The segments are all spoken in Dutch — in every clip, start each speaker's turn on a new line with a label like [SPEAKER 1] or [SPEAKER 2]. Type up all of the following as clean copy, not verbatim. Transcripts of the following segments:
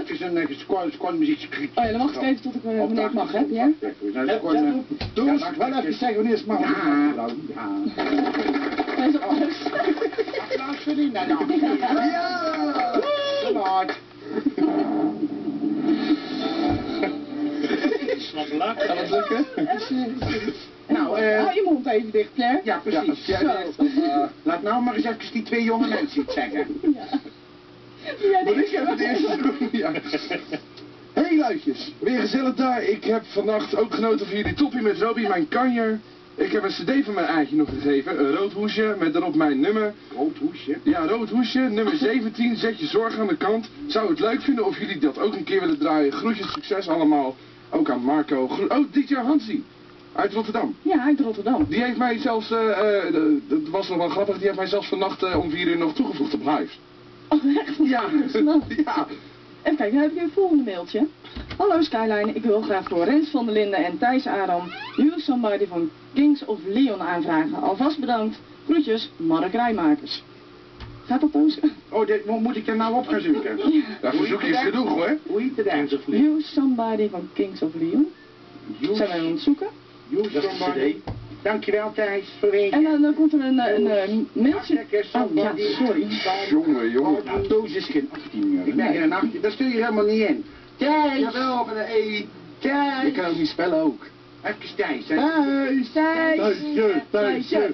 [SPEAKER 1] even een squad-muziekje.
[SPEAKER 2] Oh ja, dan wacht ik even tot ik wanneer ik mag, hè? Ja?
[SPEAKER 1] Doe eens wel even zeggen wanneer het mag. Ja. Applaus voor die dan. Ja! Geluid.
[SPEAKER 3] Gaat het lukken?
[SPEAKER 2] Nou, hou je mond even dicht, Pierre.
[SPEAKER 1] Ja, precies. Ja, laat nou maar eens even die twee jonge mensen iets zeggen.
[SPEAKER 2] Ja.
[SPEAKER 4] Moet ik even het eerste doen? Ja. Hey luidjes, weer gezellig daar. Ik heb vannacht ook genoten van jullie toppie met Robbie, mijn kanjer. Ik heb een cd van mijn eitje nog gegeven, een rood hoesje, met daarop mijn nummer.
[SPEAKER 1] Rood hoesje?
[SPEAKER 4] Ja, rood hoesje, nummer 17, zet je zorg aan de kant. Zou het leuk vinden of jullie dat ook een keer willen draaien. Groetjes, succes allemaal. Ook aan Marco. Oh, DJ Hansie. Uit Rotterdam.
[SPEAKER 2] Ja, uit Rotterdam.
[SPEAKER 4] Die heeft mij zelfs, dat was nog wel grappig, die heeft mij zelfs vannacht om 4 uur nog toegevoegd op Live.
[SPEAKER 2] Oh, echt?
[SPEAKER 4] Ja. Ja.
[SPEAKER 2] Even kijken, dan heb ik weer een volgende mailtje. Hallo Skyline, ik wil graag voor Rens van der Linden en Thijs Adam You Somebody van Kings of Leon aanvragen. Alvast bedankt. Groetjes, Mark Rijmakers. Gaat dat Toos?
[SPEAKER 1] Oh, moet ik er nou op gaan zoeken?
[SPEAKER 2] Ja.
[SPEAKER 4] Ja, verzoekjes genoeg hoor.
[SPEAKER 1] Hoe heet het dan?
[SPEAKER 2] You Somebody van Kings of Leon. Zijn wij aan het zoeken?
[SPEAKER 1] You Somebody. Dankjewel Thijs, voor weten.
[SPEAKER 2] En dan komt er een mailtje. Oh ja, sorry.
[SPEAKER 4] Jongen.
[SPEAKER 1] Nou, Toos is geen 18 jaar. Ik ben geen 18, daar stuur je helemaal niet in. Thijs!
[SPEAKER 4] Jawel, van de E.
[SPEAKER 1] Thijs!
[SPEAKER 4] Je kan ook niet spellen ook.
[SPEAKER 1] Even Thijs, hè?
[SPEAKER 2] Thuisje.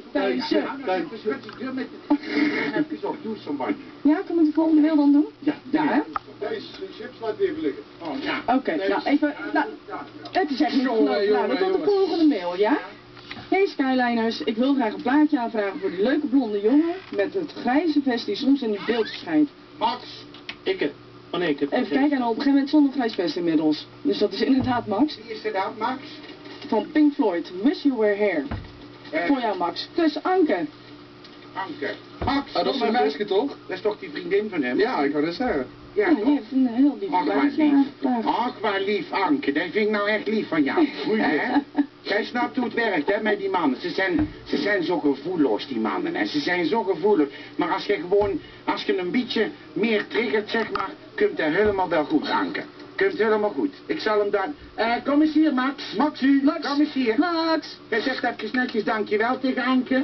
[SPEAKER 1] Even op, doe somebody.
[SPEAKER 2] Ja, kan ik de volgende mail dan doen?
[SPEAKER 1] Ja,
[SPEAKER 2] hè?
[SPEAKER 4] Deze chips laat weer liggen.
[SPEAKER 1] Oh, ja.
[SPEAKER 2] Oké, nou even, het is echt niet geloofd. Nou, dan komt de volgende mail, ja? Hey Skyliners, ik wil graag een plaatje aanvragen voor die leuke blonde jongen met het grijze vest die soms in die beeld verschijnt.
[SPEAKER 1] Max!
[SPEAKER 3] Oh nee, ik heb
[SPEAKER 2] Even kijken, en op een gegeven moment zonder grijs vest inmiddels. Dus dat is inderdaad Max.
[SPEAKER 1] Wie is er dan, Max?
[SPEAKER 2] Van Pink Floyd, Wish You Were Here. Voor jou Max. Dus Anke.
[SPEAKER 1] Anke. Max!
[SPEAKER 4] Oh, dat is een meisje toch?
[SPEAKER 1] Dat is toch die vriendin van hem?
[SPEAKER 4] Ja, ik wou dat zeggen.
[SPEAKER 1] Ja,
[SPEAKER 2] Ja, die heeft een heel lief plaatje aangevraagd.
[SPEAKER 1] Ach, waar lief, Anke. Dat vind ik nou echt lief van jou. Hè? Jij snapt hoe het werkt, hè, met die mannen. Ze zijn zo gevoelloos, die mannen. Hè. Ze zijn zo gevoelig. Maar als je een beetje meer triggert, zeg maar, komt dat helemaal wel goed, Anke. Komt helemaal goed. Ik zal hem dan... kom eens hier, Max. Maxie, kom eens hier.
[SPEAKER 2] Max.
[SPEAKER 1] Jij zegt even netjes dankjewel tegen Anke.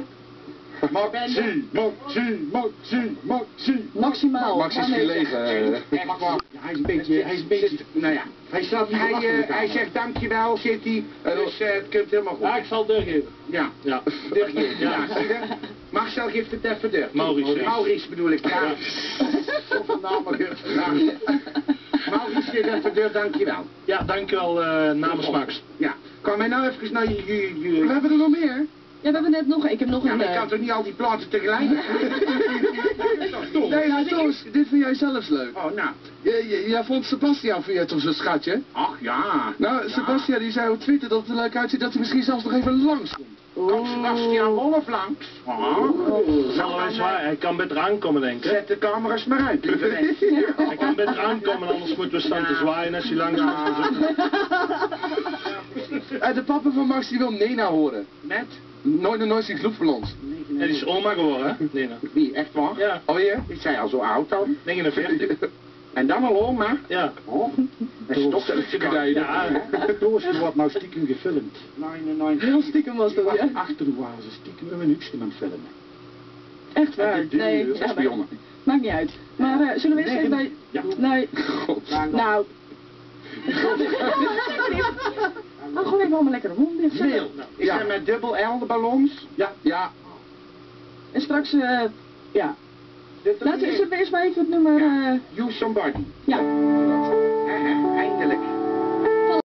[SPEAKER 2] Maximaal.
[SPEAKER 4] Max is gelegen.
[SPEAKER 1] Echt waar. Ja, hij is een beetje, nou ja. Hij zegt dankjewel, zit hij. Dus het komt helemaal goed.
[SPEAKER 3] Ja, ik zal doorgeven.
[SPEAKER 1] Ja.
[SPEAKER 3] Ja.
[SPEAKER 1] Doorgeven. Ja, zie je? Marcel geeft het even door.
[SPEAKER 3] Maurice.
[SPEAKER 1] Maurice bedoel ik. Ja. Zoveel namen gevraagd. Maurice geeft even door, dankjewel.
[SPEAKER 3] Ja, dankjewel namens Max.
[SPEAKER 1] Ja. Kan mij nou even naar je...
[SPEAKER 4] We hebben er nog meer.
[SPEAKER 2] Ja, we hebben net nog, ik heb nog
[SPEAKER 1] Ja,
[SPEAKER 2] een...
[SPEAKER 1] maar je kan toch niet al die platen tegelijk?
[SPEAKER 4] Nee, nou Toos, dit vind jij zelfs leuk.
[SPEAKER 1] Oh, nou.
[SPEAKER 4] Jij vond Sebastian vind jij toch zo'n schatje?
[SPEAKER 1] Ach, ja.
[SPEAKER 4] Nou, Sebastian die zei op Twitter dat het er leuk uitziet dat hij misschien zelfs nog even langskomt.
[SPEAKER 1] Komt Sebastian Wolf langs?
[SPEAKER 3] Hij kan beter aankomen, denk ik.
[SPEAKER 1] Zet de camera's maar uit, lieve mensen.
[SPEAKER 3] Hij kan beter aankomen, anders moeten we staan te zwaaien als hij langs komt.
[SPEAKER 4] De papa van Max die wil Nena horen.
[SPEAKER 1] Met?
[SPEAKER 4] Nooit iets Loepverlands.
[SPEAKER 3] Hij is oma geworden, hè? Nee, nou.
[SPEAKER 1] Wie, echt waar?
[SPEAKER 3] Ja,
[SPEAKER 4] Alweer?
[SPEAKER 1] Is zij al zo oud dan?
[SPEAKER 3] 49.
[SPEAKER 1] En dan al oma?
[SPEAKER 3] Ja.
[SPEAKER 1] Oh, dat is toch een gedijden.
[SPEAKER 3] Ja.
[SPEAKER 1] Toos wordt nou stiekem gefilmd. Nee.
[SPEAKER 2] Heel stiekem was dat, ja.
[SPEAKER 1] Achter waren ze stiekem een minuutje aan het filmen.
[SPEAKER 2] Echt waar? Nee, ja,
[SPEAKER 1] spionnen.
[SPEAKER 2] maakt niet uit. Maar zullen we eerst even bij...
[SPEAKER 1] Ja.
[SPEAKER 2] Nee. Nou. Oh, gewoon even allemaal lekker de mond dicht.
[SPEAKER 1] Mail. Is er met dubbel L de ballons?
[SPEAKER 4] Ja.
[SPEAKER 2] En straks, ja. Laten we eerst maar even het nummer...
[SPEAKER 1] You Somebody.
[SPEAKER 2] Ja.
[SPEAKER 1] Eindelijk.